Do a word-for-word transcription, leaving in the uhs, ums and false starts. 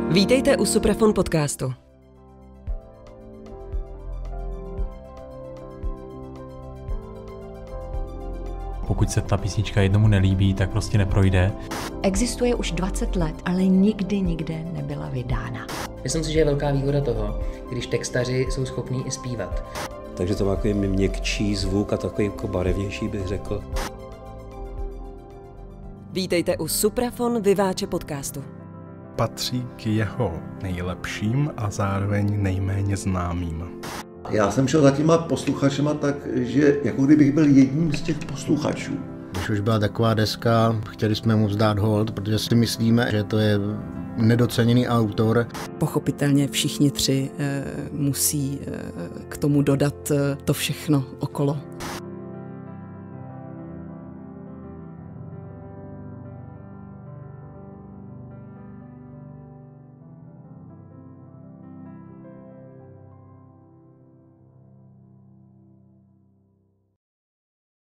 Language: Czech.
Vítejte u Supraphon podcastu. Pokud se ta písnička jednomu nelíbí, tak prostě neprojde. Existuje už dvacet let, ale nikdy nikde nebyla vydána. Myslím si, že je velká výhoda toho, když textaři jsou schopní i zpívat. Takže to má takový měkčí zvuk a takový jako barevnější, bych řekl. Vítejte u Supraphon Vyváče podcastu. Patří k jeho nejlepším a zároveň nejméně známým. Já jsem šel za těma posluchačema tak, že jako kdybych byl jedním z těch posluchačů. Když už byla taková deska, chtěli jsme mu vzdát hold, protože si myslíme, že to je nedoceněný autor. Pochopitelně všichni tři e, musí e, k tomu dodat e, to všechno okolo.